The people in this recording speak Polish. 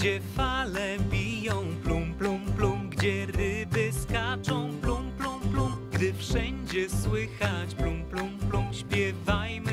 gdzie fale biją plum, plum, plum, gdzie ryby skaczą plum, plum, plum, gdy wszędzie słychać plum, plum, plum, śpiewajmy